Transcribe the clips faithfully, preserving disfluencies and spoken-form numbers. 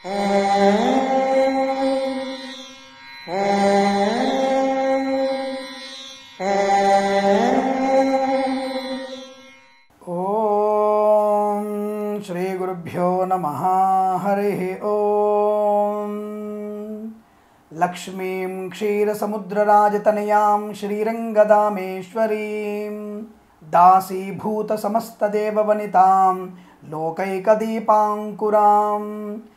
ఓం శ్రీ గురుభ్యో నమః. హరి ఓం. లక్ష్మీం క్షీరసముద్రరాజతనయాం శ్రీరంగదామేశ్వరీం దాసీభూత సమస్తదేవవనితాం లోకైకదీపాంకురాం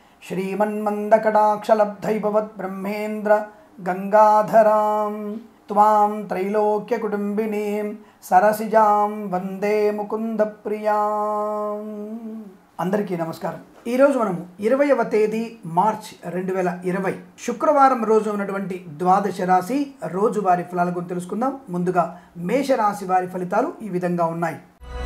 శ్రీమన్మందకటాక్షలబ్ధైభవద్బ్రహ్మేంద్ర గంగాధరాం త్వాం త్రైలోక్యకుటుంబినీం సరసిజాం వందే ముకుంద ప్రియాం. అందరికీ నమస్కారం. ఈరోజు మనము ఇరవైవ తేదీ మార్చ్ రెండు వేల ఇరవై శుక్రవారం రోజు ఉన్నటువంటి ద్వాదశ రాశి రోజువారి ఫలాల గురించి తెలుసుకుందాం. ముందుగా మేషరాశి వారి ఫలితాలు ఈ విధంగా ఉన్నాయి.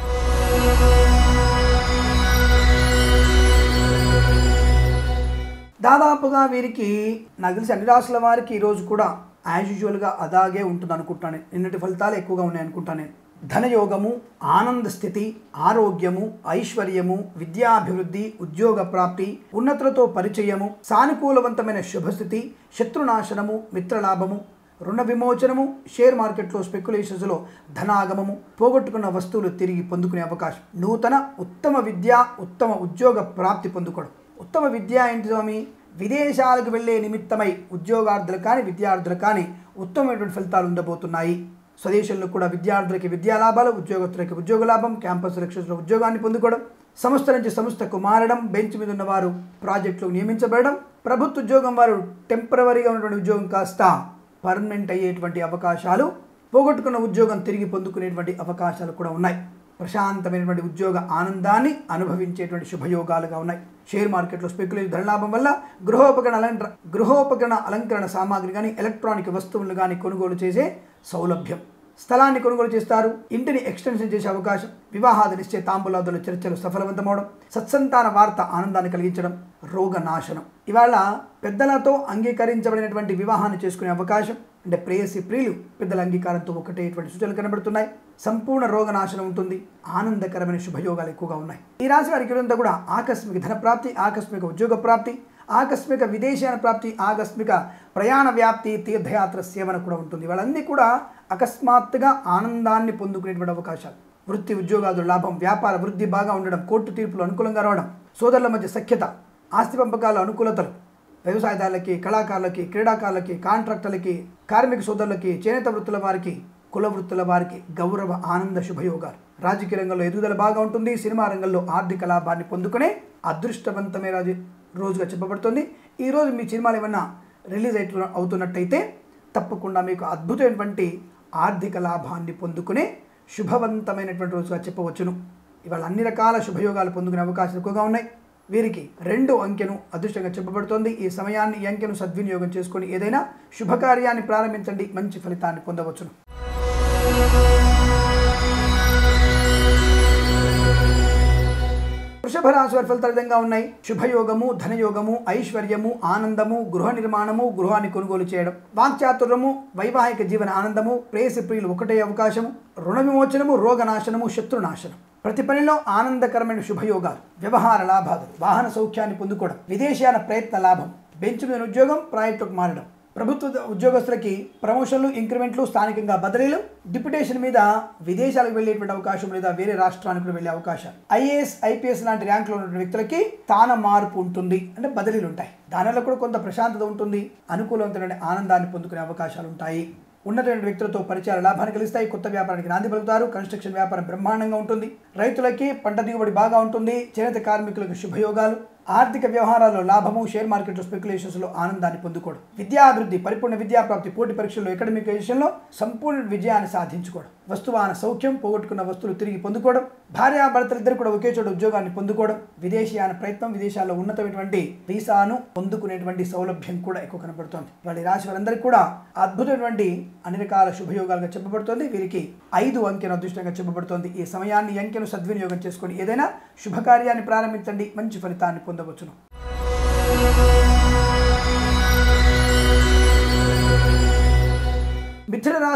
దాదాపుగా వీరికి నాకు తెలిసి అన్ని రాశుల వారికి ఈరోజు కూడా యాజ్ యూజువల్గా అలాగే ఉంటుంది అనుకుంటాను. నిన్నటి ఫలితాలు ఎక్కువగా ఉన్నాయి అనుకుంటాను నేను. ధనయోగము, ఆనంద స్థితి, ఆరోగ్యము, ఐశ్వర్యము, విద్యాభివృద్ధి, ఉద్యోగ ప్రాప్తి, ఉన్నతులతో పరిచయము, సానుకూలవంతమైన శుభస్థితి, శత్రునాశనము, మిత్రలాభము, రుణ విమోచనము, షేర్ మార్కెట్లో స్పెక్యులేషన్స్లో ధనాగమము, పోగొట్టుకున్న వస్తువులు తిరిగి పొందుకునే అవకాశం, నూతన ఉత్తమ విద్య, ఉత్తమ ఉద్యోగ ప్రాప్తి పొందుకోవడం. ఉత్తమ విద్య ఏంటి స్వామి? విదేశాలకు వెళ్లే నిమిత్తమై ఉద్యోగార్థులు కానీ విద్యార్థులు కానీ ఉత్తమమైనటువంటి ఫలితాలు ఉండబోతున్నాయి. స్వదేశంలో కూడా విద్యార్థులకి విద్యా లాభాలు, ఉద్యోగస్తులకి ఉద్యోగ లాభం, క్యాంపస్ సెలక్షన్స్లో ఉద్యోగాన్ని పొందుకోవడం, సంస్థ నుంచి సంస్థకు మారడం, బెంచ్ మీద ఉన్నవారు ప్రాజెక్టులో నియమించబడడం, ప్రభుత్వ ఉద్యోగం వారు టెంపరవరీగా ఉన్నటువంటి ఉద్యోగం కాస్త పర్మనెంట్ అయ్యేటువంటి అవకాశాలు, పోగొట్టుకున్న ఉద్యోగం తిరిగి పొందుకునేటువంటి అవకాశాలు కూడా ఉన్నాయి. ప్రశాంతమైనటువంటి ఉద్యోగ ఆనందాన్ని అనుభవించేటువంటి శుభయోగాలుగా ఉన్నాయి. షేర్ మార్కెట్లో స్పెక్యులేటివ్ ధనలాభం వల్ల గృహోపకరణ అలంకరణ గృహోపకరణ అలంకరణ సామాగ్రి కానీ ఎలక్ట్రానిక్ వస్తువులు కానీ కొనుగోలు చేసే సౌలభ్యం, స్థలాన్ని కొనుగోలు చేస్తారు, ఇంటిని ఎక్స్టెన్షన్ చేసే అవకాశం, వివాహాది నిశ్చయ తాంబూలాదుల చర్చలు సఫలవంతమవడం, సత్సంతాన వార్త ఆనందాన్ని కలిగించడం, రోగ నాశనం. ఇవాళ పెద్దలతో అంగీకరించబడినటువంటి వివాహాన్ని చేసుకునే అవకాశం, అంటే ప్రేయసి ప్రియులు పెద్దల అంగీకారంతో ఒకటేటువంటి సూచనలు కనబడుతున్నాయి. సంపూర్ణ రోగ నాశనం ఉంటుంది. ఆనందకరమైన శుభయోగాలు ఎక్కువగా ఉన్నాయి. ఈ రాశి వారికి ఇదంతా కూడా ఆకస్మిక ధన ప్రాప్తి, ఆకస్మిక ఉద్యోగ ప్రాప్తి, ఆకస్మిక విదేశాన ప్రాప్తి, ఆకస్మిక ప్రయాణ వ్యాప్తి, తీర్థయాత్ర సేవన కూడా ఉంటుంది. వాళ్ళన్నీ కూడా అకస్మాత్తుగా ఆనందాన్ని పొందుకునేటువంటి అవకాశాలు. వృత్తి ఉద్యోగాలు లాభం, వ్యాపార వృద్ధి బాగా ఉండడం, కోర్టు తీర్పులు అనుకూలంగా రావడం, సోదరుల మధ్య సఖ్యత, ఆస్తి పంపకాల అనుకూలతలు, వ్యవసాయదారులకి, కళాకారులకి, క్రీడాకారులకి, కాంట్రాక్టర్లకి, కార్మిక సోదరులకి, చేనేత వృత్తుల వారికి, కుల వృత్తుల వారికి గౌరవ ఆనంద శుభయోగాలు. రాజకీయ రంగంలో ఎదుగుదల బాగా ఉంటుంది. సినిమా రంగంలో ఆర్థిక లాభాన్ని పొందుకునే అదృష్టవంతమే రాజు రోజుగా చెప్పబడుతుంది. ఈరోజు మీ సినిమాలు ఏమన్నా రిలీజ్ అయి అవుతున్నట్టయితే తప్పకుండా మీకు అద్భుతమైనటువంటి ఆర్థిక లాభాన్ని పొందుకునే శుభవంతమైనటువంటి రోజుగా చెప్పవచ్చును. ఇవాళ అన్ని రకాల శుభయోగాలు పొందుకునే అవకాశాలు ఎక్కువగా ఉన్నాయి. వీరికి రెండు అంకెను అదృష్టంగా చెప్పబడుతోంది. ఈ సమయాన్ని ఈ అంకెను సద్వినియోగం చేసుకొని ఏదైనా శుభకార్యాన్ని ప్రారంభించండి, మంచి ఫలితాన్ని పొందవచ్చును. వృషభ రాశి వారి ఫలితాలు విధంగా ఉన్నాయి. శుభయోగము, ధనయోగము, ఐశ్వర్యము, ఆనందము, గృహ నిర్మాణము, గృహాన్ని కొనుగోలు చేయడం, వాక్చాతుర్యము, వైవాహిక జీవన ఆనందము, ప్రేయసి ప్రియులు ఒకటే అవకాశము, రుణ విమోచనము, రోగనాశనము, శత్రునాశనం. ప్రతి పనిలో ఆనందకరమైన శుభయోగాలు, వ్యవహార లాభాలు, వాహన సౌఖ్యాన్ని పొందుకోవడం, విదేశీయాన ప్రయత్న లాభం, బెంచ్ మీద ఉద్యోగం ప్రాజెక్టుకు మారడం, ప్రభుత్వ ఉద్యోగస్తులకి ప్రమోషన్లు, ఇంక్రిమెంట్లు, స్థానికంగా బదిలీలు, డిప్యుటేషన్ మీద విదేశాలకు వెళ్ళేటువంటి అవకాశం లేదా వేరే రాష్ట్రానికి వెళ్ళే అవకాశాలు, ఐఏఎస్ ఐపీఎస్ లాంటి ర్యాంకులో ఉన్న వ్యక్తులకి స్థాన మార్పు ఉంటుంది, అంటే బదిలీలు ఉంటాయి. దానివల్ల కూడా కొంత ప్రశాంతత ఉంటుంది. అనుకూలవంతమైన ఆనందాన్ని పొందుకునే అవకాశాలు ఉంటాయి. ఉన్నటువంటి వ్యక్తులతో పరిచయాల లాభాన్ని కలిస్తాయి. కొత్త వ్యాపారానికి నాంది పలుకుతారు. కన్స్ట్రక్షన్ వ్యాపారం బ్రహ్మాండంగా ఉంటుంది. రైతులకి పంట దిగుబడి బాగా ఉంటుంది. చేనేత కార్మికులకు శుభయోగాలు, ఆర్థిక వ్యవహారాల్లో లాభము, షేర్ మార్కెట్లో స్పెక్యులేషన్స్లో ఆనందాన్ని పొందుకోవడం, విద్యాభివృద్ధి, పరిపూర్ణ విద్యాప్రాప్తి, పోటీ పరీక్షల్లో అకాడమిక్ విషయంలో సంపూర్ణ విజయాన్ని సాధించుకోవడం, వస్తువాహన సౌఖ్యం, పోగొట్టుకున్న వస్తువులు తిరిగి పొందుకోవడం, భార్యాభర్తలిద్దరు కూడా ఒకే చోట ఉద్యోగాన్ని పొందుకోవడం, విదేశీయాన ప్రయత్నం, విదేశాల్లో ఉన్నతమైనటువంటి వీసాను పొందుకునేటువంటి సౌలభ్యం కూడా ఎక్కువ కనబడుతోంది. వాళ్ళ రాశి వారందరికీ కూడా అద్భుతమైనటువంటి అన్ని రకాల శుభయోగాలుగా చెప్పబడుతోంది. వీరికి ఐదు అంకెను అదృష్టంగా చెప్పబడుతోంది. ఈ సమయాన్ని అంకెను సద్వినియోగం చేసుకొని ఏదైనా శుభకార్యాన్ని ప్రారంభించండి, మంచి ఫలితాన్ని పొందవచ్చును. మిథున రాశి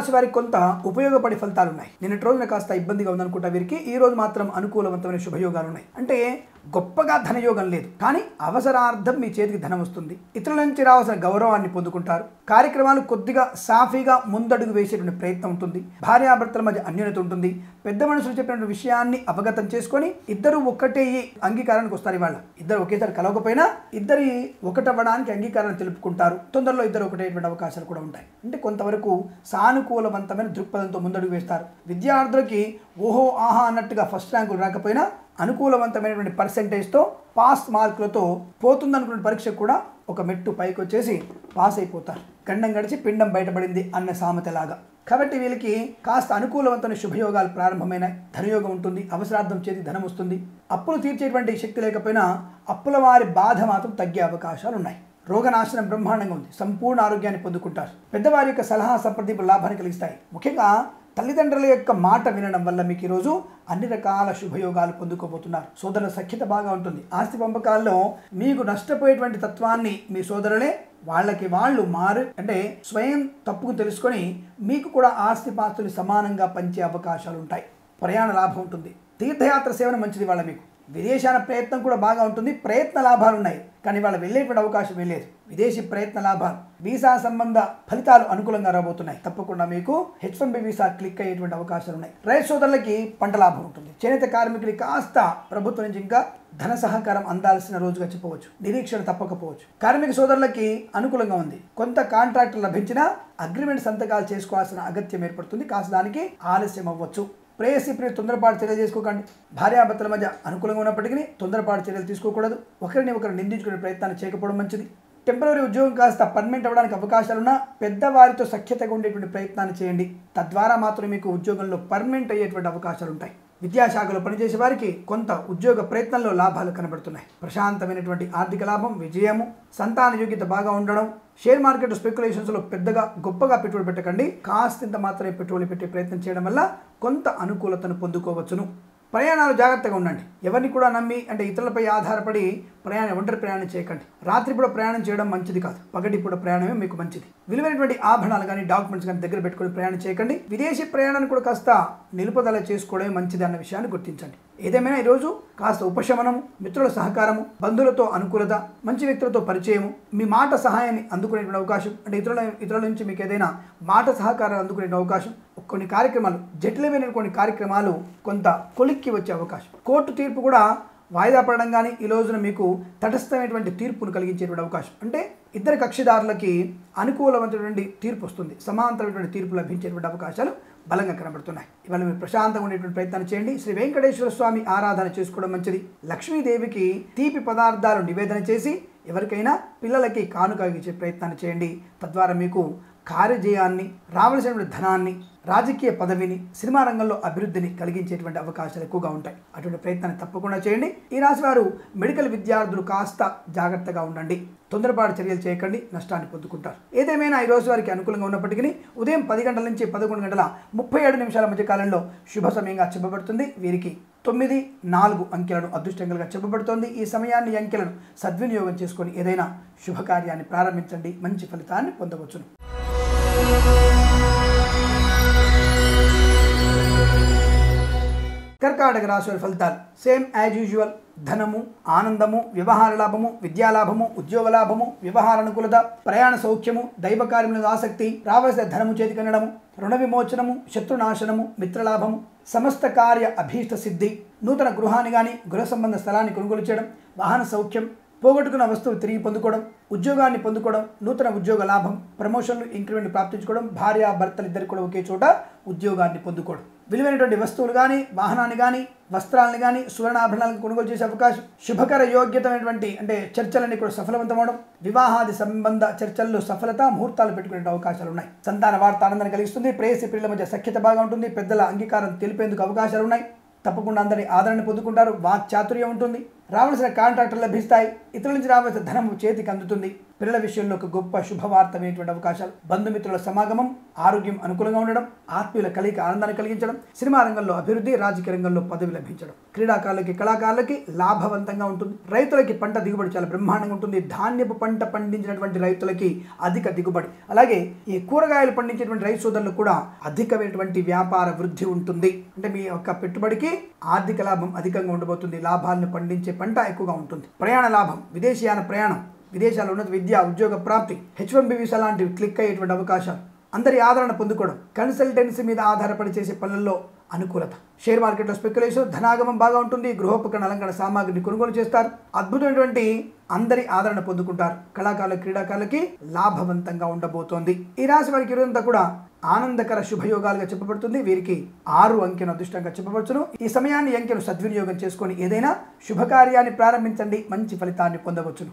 రాశి వారికి కొంత ఉపయోగపడే ఫలితాలు ఉన్నాయి. నిన్నటి రోజున కాస్త ఇబ్బందిగా ఉందనుకుంటా వీరికి ఈ రోజు మాత్రం అనుకూలవంతమైన శుభయోగాలు ఉన్నాయి. అంటే గొప్పగా ధనయోగం లేదు, కానీ అవసరార్థం మీ చేతికి ధనం వస్తుంది. ఇతరుల నుంచి రావాల్సిన గౌరవాన్ని పొందుకుంటారు. కార్యక్రమాలు కొద్దిగా సాఫీగా ముందడుగు వేసేటువంటి ప్రయత్నం ఉంటుంది. భార్యాభర్తల మధ్య అన్యోన్యత ఉంటుంది. పెద్ద మనుషులు చెప్పినటువంటి విషయాన్ని అవగతం చేసుకొని ఇద్దరు ఒక్కటే అంగీకారానికి వస్తారు. ఇవాళ ఇద్దరు ఒకేసారి కలవకపోయినా ఇద్దరి ఒకటవ్వడానికి అంగీకారాన్ని తెలుపుకుంటారు. తొందరలో ఇద్దరు ఒకటేటువంటి అవకాశాలు కూడా ఉంటాయి. అంటే కొంతవరకు సానుకూలవంతమైన దృక్పథంతో ముందడుగు వేస్తారు. విద్యార్థులకి ఓహో ఆహా అన్నట్టుగా ఫస్ట్ ర్యాంకులు రాకపోయినా అనుకూలవంతమైనటువంటి పర్సెంటేజ్తో పాస్ మార్కులతో పోతుందనుకున్న పరీక్ష కూడా ఒక మెట్టు పైకి వచ్చేసి పాస్ అయిపోతారు. గండం గడిచి పిండం బయటపడింది అన్న సామెతలాగా. కాబట్టి వీళ్ళకి కాస్త అనుకూలవంతమైన శుభయోగాలు ప్రారంభమైన ధనయోగం ఉంటుంది. అవసరార్థం చేతి ధనం వస్తుంది. అప్పులు తీర్చేటువంటి శక్తి లేకపోయినా అప్పుల వారి బాధ మాత్రం తగ్గే అవకాశాలు ఉన్నాయి. రోగనాశనం బ్రహ్మాండంగా ఉంది. సంపూర్ణ ఆరోగ్యాన్ని పొందుకుంటారు. పెద్దవారి యొక్క సలహా సంప్రదింపులు లాభాన్ని కలిగిస్తాయి. ముఖ్యంగా తల్లిదండ్రుల యొక్క మాట వినడం వల్ల మీకు ఈరోజు అన్ని రకాల శుభయోగాలు పొందుకోబోతున్నారు. సోదరుల సఖ్యత బాగా ఉంటుంది. ఆస్తి పంపకాల్లో మీకు నష్టపోయేటువంటి తత్వాన్ని మీ సోదరులే వాళ్ళకి వాళ్ళు మారు అంటే స్వయం తప్పుకు తెలుసుకొని మీకు కూడా ఆస్తి పాస్తులు సమానంగా పంచే అవకాశాలు ఉంటాయి. ప్రయాణ లాభం ఉంటుంది. తీర్థయాత్ర సేవన మంచిది. వాళ్ళ మీకు విదేశాల ప్రయత్నం కూడా బాగా ఉంటుంది. ప్రయత్న లాభాలు ఉన్నాయి, కానీ వాళ్ళు వెళ్ళేటువంటి అవకాశం లేదు. విదేశీ ప్రయత్న లాభాలు, వీసా సంబంధ ఫలితాలు అనుకూలంగా రాబోతున్నాయి. తప్పకుండా మీకు H one B visa click అయ్యేటువంటి అవకాశాలు ఉన్నాయి. రైతు సోదరులకి పంట లాభం ఉంటుంది. చేనేత కార్మికులకి కాస్త ప్రభుత్వం నుంచి ఇంకా ధన సహకారం అందాల్సిన రోజుగా చెప్పవచ్చు. నిరీక్షణ తప్పకపోవచ్చు. కార్మిక సోదరులకి అనుకూలంగా ఉంది. కొంత కాంట్రాక్ట్ లభించినా అగ్రిమెంట్ సంతకాలు చేసుకోవాల్సిన అగత్యం ఏర్పడుతుంది. కాస్త దానికి ఆలస్యం అవ్వచ్చు. ప్రేయసి ప్రియ తొందరపాటు చర్యలు చేసుకోకండి. భార్యాభర్తల మధ్య అనుకూలంగా ఉన్నప్పటికీ తొందరపాటు చర్యలు తీసుకోకూడదు. ఒకరిని ఒకరు నిందించుకునే ప్రయత్నాన్ని చేయకపోవడం మంచిది. టెంపరీ ఉద్యోగం కాస్త పర్మనెంట్ అవ్వడానికి అవకాశాలున్నా పెద్దవారితో సఖ్యతగా ఉండేటువంటి ప్రయత్నాన్ని చేయండి. తద్వారా మాత్రం మీకు ఉద్యోగంలో పర్మనెంట్ అయ్యేటువంటి అవకాశాలు ఉంటాయి. విద్యాశాఖలో పనిచేసే వారికి కొంత ఉద్యోగ ప్రయత్నంలో లాభాలు కనబడుతున్నాయి. ప్రశాంతమైనటువంటి ఆర్థిక లాభం, విజయము, సంతాన యోగ్యత బాగా ఉండడం. షేర్ మార్కెట్ స్పెక్యులేషన్స్లో పెద్దగా గొప్పగా పెట్టుబడి పెట్టకండి. కాస్తంత మాత్రమే పెట్టుబడి పెట్టే ప్రయత్నం చేయడం వల్ల కొంత అనుకూలతను పొందుకోవచ్చును. ప్రయాణాలు జాగ్రత్తగా ఉండండి. ఎవరిని కూడా నమ్మి అంటే ఇతరులపై ఆధారపడి ప్రయాణం ఒంటరి ప్రయాణం చేయకండి. రాత్రిపూట ప్రయాణం చేయడం మంచిది కాదు. పగటిపూట ప్రయాణమే మీకు మంచిది. విలువైనటువంటి ఆభరణాలు కానీ డాక్యుమెంట్స్ కానీ దగ్గర పెట్టుకొని ప్రయాణం చేయకండి. విదేశీ ప్రయాణాన్ని కూడా కాస్త నిలుపుదల చేసుకోవడమే మంచిది అన్న విషయాన్ని గుర్తించండి. ఏదేమైనా ఈరోజు కాస్త ఉపశమనము, మిత్రుల సహకారము, బంధువులతో అనుకూలత, మంచి వ్యక్తులతో పరిచయము, మీ మాట సహాయాన్ని అందుకునేటువంటి అవకాశం అంటే ఇతరుల ఇతరుల నుంచి మీకు ఏదైనా మాట సహకారాలు అందుకునే అవకాశం. కొన్ని కార్యక్రమాలు జటిలమైన కొన్ని కార్యక్రమాలు కొంత కొలిక్కి వచ్చే అవకాశం. కోర్టు తీర్పు కూడా వాయిదా పడడం కానీ ఈ రోజున మీకు తటస్థమైనటువంటి తీర్పును కలిగించేటువంటి అవకాశం. అంటే ఇద్దరు కక్షిదారులకి అనుకూలమైనటువంటి తీర్పు వస్తుంది. సమాంతరమైనటువంటి తీర్పు లభించేటువంటి అవకాశాలు బలంగా కనబడుతున్నాయి. ఇవాళ మీరు ప్రశాంతంగా ఉండేటువంటి ప్రయత్నాన్ని చేయండి. శ్రీ వెంకటేశ్వర స్వామి ఆరాధన చేసుకోవడం మంచిది. లక్ష్మీదేవికి తీపి పదార్థాలు నివేదన చేసి ఎవరికైనా పిల్లలకి కానుక ఇచ్చే ప్రయత్నాన్ని చేయండి. తద్వారా మీకు కార్యజయాన్ని, రావలసినటువంటి ధనాన్ని, రాజకీయ పదవిని, సినిమా రంగంలో అభివృద్ధిని కలిగించేటువంటి అవకాశాలు ఎక్కువగా ఉంటాయి. అటువంటి ప్రయత్నాన్ని తప్పకుండా చేయండి. ఈ రాశి వారు మెడికల్ విద్యార్థులు కాస్త జాగ్రత్తగా ఉండండి. తొందరపాటు చర్యలు చేయకండి, నష్టాన్ని పొందుకుంటారు. ఏదేమైనా ఈ రోజు వారికి అనుకూలంగా ఉన్నప్పటికీ ఉదయం పది గంటల నుంచి పదకొండు గంటల ముప్పై ఏడు నిమిషాల మధ్య కాలంలో శుభ సమయంగా చెప్పబడుతుంది. వీరికి తొమ్మిది నాలుగు అంకెలను అదృష్టంగా చెప్పబడుతోంది. ఈ సమయాన్ని అంకెలను సద్వినియోగం చేసుకొని ఏదైనా శుభకార్యాన్ని ప్రారంభించండి. మంచి ఫలితాన్ని పొందవచ్చును. కర్కాటక రాశి వారి ఫలితాలు సేమ్ యాజ్ యూజువల్. ధనము, ఆనందము, వ్యవహార లాభము, విద్యాలాభము, ఉద్యోగ లాభము, వ్యవహార అనుకూలత, ప్రయాణ సౌఖ్యము, దైవ కార్యములకు ఆసక్తి, రావలసిన ధనము చేతికనడము, రుణ విమోచనము, శత్రునాశనము, మిత్రలాభము, సమస్త కార్య అభీష్ట సిద్ధి, నూతన గృహాన్ని కానీ గృహ సంబంధ స్థలాన్ని కొనుగోలు చేయడం, వాహన సౌఖ్యం, పోగొట్టుకున్న వస్తువులు తిరిగి పొందుకోవడం, ఉద్యోగాన్ని పొందుకోవడం, నూతన ఉద్యోగ లాభం, ప్రమోషన్లు, ఇంక్రిమెంట్ ప్రాప్తించుకోవడం, భార్య భర్తలు ఇద్దరు కూడా ఒకే చోట ఉద్యోగాన్ని పొందుకోవడం, విలువైనటువంటి వస్తువులు కానీ వాహనాన్ని కానీ వస్త్రాలను కానీ సువర్ణాభరణాలను కొనుగోలు చేసే అవకాశం, శుభకర యోగ్యతమైనటువంటి అంటే చర్చలన్నీ కూడా సఫలవంతమవడం, వివాహాది సంబంధ చర్చల్లో సఫలత, ముహూర్తాలు పెట్టుకునే అవకాశాలు ఉన్నాయి. సంతాన వార్త ఆనందాన్ని కలిగిస్తుంది. ప్రేయసి ప్రియుల మధ్య సఖ్యత బాగా ఉంటుంది. పెద్దల అంగీకారం తెలిపేందుకు అవకాశాలు ఉన్నాయి. తప్పకుండా అందరి ఆదరణ పొందుకుంటారు. వాక్ చాతుర్యం ఉంటుంది. రావాల్సిన కాంట్రాక్టులు లభిస్తాయి. ఇతరుల నుంచి రావాల్సిన ధనం చేతికి అందుతుంది. పిల్లల విషయంలో ఒక గొప్ప శుభవార్తమైనటువంటి అవకాశాలు, బంధుమిత్రుల సమాగమం, ఆరోగ్యం అనుకూలంగా ఉండడం, ఆత్మీయుల కలిగి ఆనందాన్ని కలిగించడం, సినిమా రంగంలో అభివృద్ధి, రాజకీయ రంగంలో పదవి లభించడం, క్రీడాకారులకి కళాకారులకి లాభవంతంగా ఉంటుంది. రైతులకి పంట దిగుబడి చాలా బ్రహ్మాండంగా ఉంటుంది. ధాన్యపు పంట పండించినటువంటి రైతులకి అధిక దిగుబడి, అలాగే ఈ కూరగాయలు పండించేటువంటి రైతు సోదరులకు కూడా అధికమైనటువంటి వ్యాపార వృద్ధి ఉంటుంది. అంటే మీ యొక్క పెట్టుబడికి ఆర్థిక లాభం అధికంగా ఉండబోతుంది. లాభాలను పండించే పంట ఎక్కువగా ఉంటుంది. ప్రయాణ లాభం, విదేశీయాన ప్రయాణం, విదేశాల్లో ఉన్నత విద్య, ఉద్యోగ ప్రాప్తి, హెచ్ వన్ బి వీసా లాంటివి క్లిక్ అయ్యేటువంటి అవకాశాలు, అందరి ఆదరణ పొందుకోవడం, కన్సల్టెన్సీ మీద ఆధారపడి చేసే పనుల్లో అనుకూలత, షేర్ మార్కెట్లో స్పెక్యులేషన్, ధనాగమం బాగా ఉంటుంది. గృహోపకరణ అలంకరణ సామాగ్రిని కొనుగోలు చేస్తారు. అద్భుతమైనటువంటి అందరి ఆదరణ పొందుకుంటారు. కళాకారుల క్రీడాకారులకి లాభవంతంగా ఉండబోతోంది. ఈ రాశి వారికి ఇరుదంతా కూడా ఆనందకర శుభయోగాలుగా చెప్పబడుతుంది. వీరికి ఆరు అంకెను అదృష్టంగా చెప్పబడుచును. ఈ సమయాన్ని అంకెను సద్వినియోగం చేసుకొని ఏదైనా శుభకార్యాన్ని ప్రారంభించండి, మంచి ఫలితాన్ని పొందవచ్చును.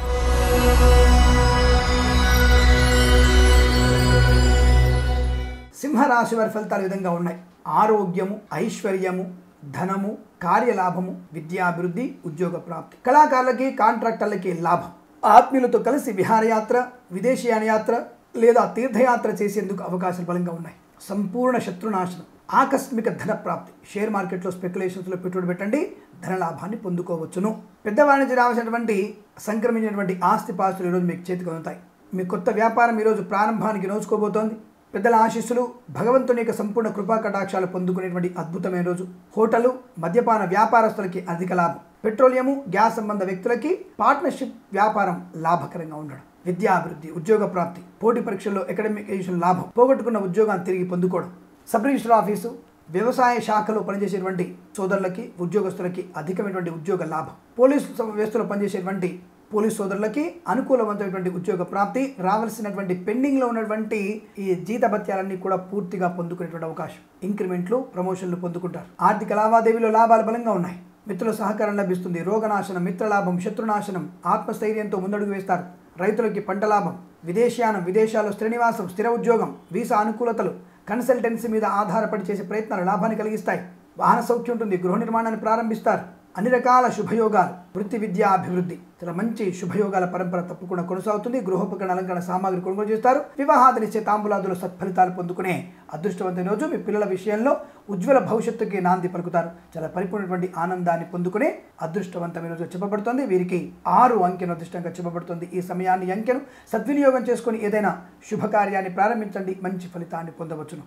సింహరాశి వారి ఫలితాలు విధంగా ఉన్నాయి. ఆరోగ్యము, ఐశ్వర్యము, ధనము, కార్యలాభము, విద్యాభివృద్ధి, ఉద్యోగ ప్రాప్తి, కళాకారులకి కాంట్రాక్టర్లకి లాభం, ఆత్మీయులతో కలిసి విహారయాత్ర, విదేశీయాన యాత్ర లేదా తీర్థయాత్ర చేసేందుకు అవకాశాలు బలంగా ఉన్నాయి. సంపూర్ణ శత్రునాశనం, ఆకస్మిక ధన ప్రాప్తి, షేర్ మార్కెట్లో స్పెక్యులేషన్స్లో పెట్టుబడి పెట్టండి, ధనలాభాన్ని పొందుకోవచ్చును. పెద్దవారి నుంచి రావాల్సినటువంటి సంక్రమించినటువంటి ఆస్తిపాస్తులు ఈరోజు మీకు చేతికి అందుతాయి. మీ కొత్త వ్యాపారం ఈరోజు ప్రారంభానికి నోచుకోబోతోంది. పెద్దల ఆశీస్సులు, భగవంతుని యొక్క సంపూర్ణ కృపా కటాక్షాలు పొందుకునేటువంటి అద్భుతమైన రోజు. హోటలు, మద్యపాన వ్యాపారస్తులకి అధిక లాభం, పెట్రోలియము, గ్యాస్ సంబంధ వ్యక్తులకి పార్ట్నర్షిప్ వ్యాపారం లాభకరంగా ఉండడం, విద్యాభివృద్ధి, ఉద్యోగ ప్రాప్తి, పోటీ పరీక్షల్లో అకాడమిక్ లాభం, పోగొట్టుకున్న ఉద్యోగాన్ని తిరిగి పొందుకోవడం, సబ్ రిజిస్టర్ ఆఫీసు, వ్యవసాయ శాఖలో పనిచేసేటువంటి సోదరులకి, ఉద్యోగస్తులకి అధికమైనటువంటి ఉద్యోగ లాభం, పోలీసు వ్యవస్థలో పనిచేసేటువంటి పోలీస్ సోదరులకి అనుకూలవంతమైనటువంటి ఉద్యోగ ప్రాప్తి, రావాల్సినటువంటి పెండింగ్లో ఉన్నటువంటి ఈ జీతభత్యాలన్నీ కూడా పూర్తిగా పొందుకునేటువంటి అవకాశం, ఇంక్రిమెంట్లు, ప్రమోషన్లు పొందుకుంటారు. ఆర్థిక లావాదేవీలో లాభాలు బలంగా ఉన్నాయి. మిత్రుల సహకారం లభిస్తుంది. రోగనాశనం, మిత్రలాభం, శత్రునాశనం, ఆత్మస్థైర్యంతో ముందడుగు వేస్తారు. రైతులకి పంట లాభం, విదేశీయానం, విదేశాల్లో శ్రీనివాసం, స్థిర ఉద్యోగం, వీసా అనుకూలతలు, కన్సల్టెన్సీ మీద ఆధారపడి చేసే ప్రయత్నాలు లాభాన్ని కలిగిస్తాయి. వాహన సౌఖ్యం ఉంటుంది. గృహ నిర్మాణాన్ని ప్రారంభిస్తారు. అన్ని రకాల శుభయోగాలు, వృత్తి విద్యా అభివృద్ధి, చాలా మంచి శుభయోగాల పరంపర తప్పకుండా కొనసాగుతుంది. గృహోపకరణ అలంకరణ సామాగ్రి కొనుగోలు చేస్తారు. వివాహాదనిచ్చే తాంబూలాదుల సత్ఫలితాలు పొందుకునే అదృష్టవంతమైన రోజు. మీ పిల్లల విషయంలో ఉజ్వల భవిష్యత్తుకి నాంది పలుకుతారు. చాలా పరిపూర్ణటువంటి ఆనందాన్ని పొందుకునే అదృష్టవంతమైన రోజు చెప్పబడుతుంది. వీరికి ఆరు అంకెను అదృష్టంగా చెప్పబడుతుంది. ఈ సమయాన్ని అంకెను సద్వినియోగం చేసుకుని ఏదైనా శుభకార్యాన్ని ప్రారంభించండి, మంచి ఫలితాన్ని పొందవచ్చును.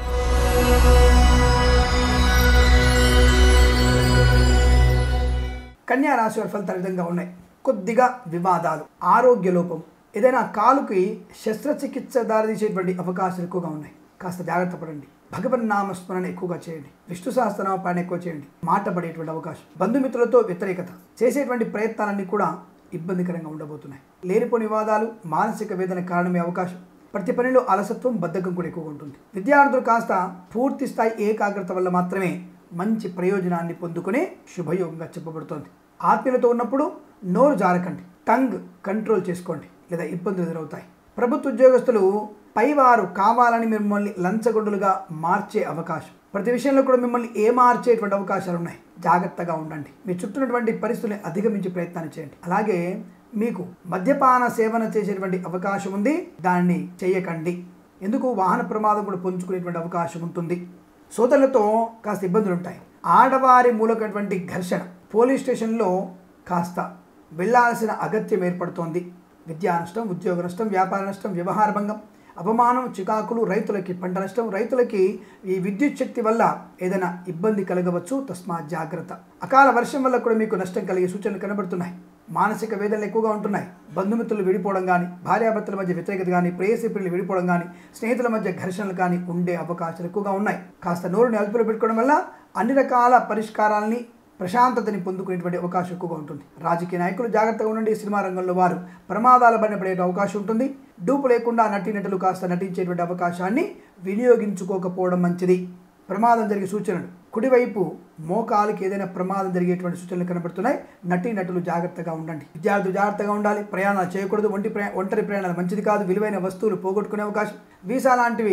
కన్యా రాశి వారి ఫలితాలు విధంగా ఉన్నాయి. కొద్దిగా వివాదాలు, ఆరోగ్య లోపం, ఏదైనా కాలుకి శస్త్రచికిత్స దారితీసేటువంటి అవకాశాలు ఎక్కువగా ఉన్నాయి. కాస్త జాగ్రత్త పడండి. భగవన్ నామస్మరణ ఎక్కువగా చేయండి. విష్ణు సహస్రనామ పాలన ఎక్కువ చేయండి. మాట పడేటువంటి అవకాశం, బంధుమిత్రులతో వ్యతిరేకత, చేసేటువంటి ప్రయత్నాలన్నీ కూడా ఇబ్బందికరంగా ఉండబోతున్నాయి. లేనిపోని వివాదాలు, మానసిక వేదన కారణమే అవకాశం. ప్రతి పనిలో అలసత్వం, బద్ధకం కూడా ఎక్కువగా ఉంటుంది. విద్యార్థులు కాస్త పూర్తి స్థాయి ఏకాగ్రత వల్ల మాత్రమే మంచి ప్రయోజనాన్ని పొందుకునే శుభయోగంగా చెప్పబడుతోంది. ఆత్మీయులతో ఉన్నప్పుడు నోరు జారకండి, టంగ్ కంట్రోల్ చేసుకోండి, లేదా ఇబ్బందులు ఎదురవుతాయి. ప్రభుత్వ ఉద్యోగస్తులు పైవారు కావాలని మిమ్మల్ని లంచగొండులుగా మార్చే అవకాశం, ప్రతి విషయంలో కూడా మిమ్మల్ని ఏమార్చేటువంటి అవకాశాలు ఉన్నాయి. జాగ్రత్తగా ఉండండి. మీ చుట్టూనటువంటి పరిస్థితుల్ని అధిగమించే ప్రయత్నాన్ని చేయండి. అలాగే మీకు మద్యపాన సేవన చేసేటువంటి అవకాశం ఉంది, దాన్ని చేయకండి. ఎందుకు? వాహన ప్రమాదం కూడా పొంచుకునేటువంటి అవకాశం ఉంటుంది. సోదరులతో కాస్త ఇబ్బందులు ఉంటాయి. ఆడవారి మూలకటువంటి ఘర్షణ, పోలీస్ స్టేషన్లో కాస్త వెళ్లాల్సిన అగత్యం ఏర్పడుతోంది. విద్యా నష్టం, ఉద్యోగ నష్టం, వ్యాపార నష్టం, వ్యవహార భంగం, అపమానం, చికాకులు, రైతులకి పంట నష్టం, రైతులకి ఈ విద్యుత్ శక్తి వల్ల ఏదైనా ఇబ్బంది కలగవచ్చు. తస్మాత్ జాగ్రత్త. అకాల వర్షం వల్ల కూడా మీకు నష్టం కలిగే సూచనలు కనబడుతున్నాయి. మానసిక వేదనలు ఎక్కువగా ఉంటున్నాయి. బంధుమిత్రులు విడిపోవడం కానీ, భార్యాభర్తల మధ్య వ్యతిరేకత కానీ, ప్రేయసి ప్రియులు విడిపోవడం కానీ, స్నేహితుల మధ్య ఘర్షణలు కానీ ఉండే అవకాశాలు ఎక్కువగా ఉన్నాయి. కాస్త నోరుని అదుపులో పెట్టుకోవడం వల్ల అన్ని రకాల పరిష్కారాలని, ప్రశాంతతని పొందుకునేటువంటి అవకాశం ఎక్కువగా ఉంటుంది. రాజకీయ నాయకులు జాగ్రత్తగా ఉండండి. సినిమా రంగంలో వారు ప్రమాదాల బారిన పడే అవకాశం ఉంటుంది. డూపు లేకుండా నటీనటులు కాస్త నటించేటువంటి అవకాశాన్ని వినియోగించుకోకపోవడం మంచిది. ప్రమాదం జరిగే సూచనలు, కుడివైపు మోకాలికి ఏదైనా ప్రమాదం జరిగేటువంటి సూచనలు కనబడుతున్నాయి. నటీనటులు జాగ్రత్తగా ఉండండి. విద్యార్థులు జాగ్రత్తగా ఉండాలి. ప్రయాణాలు చేయకూడదు. ఒంటి ప్రయా ఒంటరి ప్రయాణాలు మంచిది కాదు. విలువైన వస్తువులు పోగొట్టుకునే అవకాశం, వీసా లాంటివి